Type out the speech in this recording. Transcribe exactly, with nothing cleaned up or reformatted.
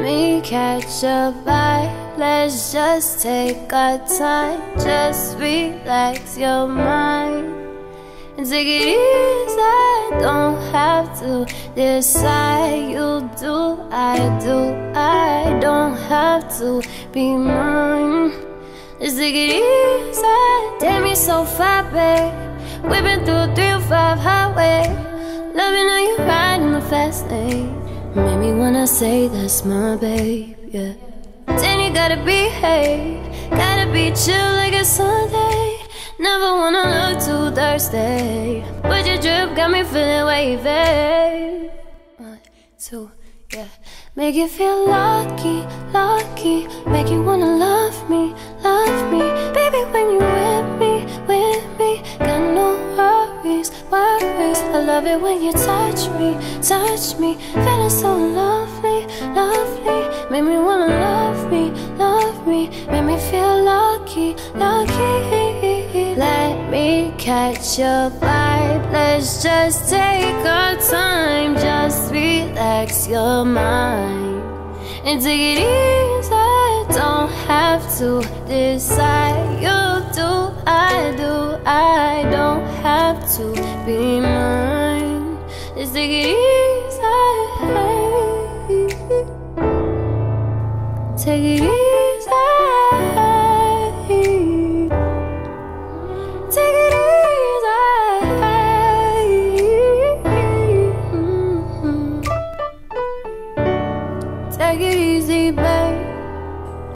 me catch a vibe. Let's just take our time. Just relax your mind and take it easy. I don't have to decide. You do, I do. I don't have to be mine. Let's take it easy. Damn, you're so fat, babe. Whipping through a three oh five highway. Loving how you riding the fast lane. Made me wanna say that's my babe, yeah. Then you gotta behave. Gotta be chill like a Sunday. Never wanna look too thirsty, but your drip got me feeling wavy. One, two, yeah. Make you feel lucky, lucky. Make you wanna love me, love me. Baby, when you with me, with me. Got no worries, worries. I love it when you touch me, touch me. Feeling so lovely, lovely. Make me wanna love me, love me. Make me feel lucky, lucky. Let me catch your vibe. Let's just take our time. Just relax your mind and take it easy. Don't have to decide. You do, I do. I don't have to be mine. Let's take it easy. Take it easy.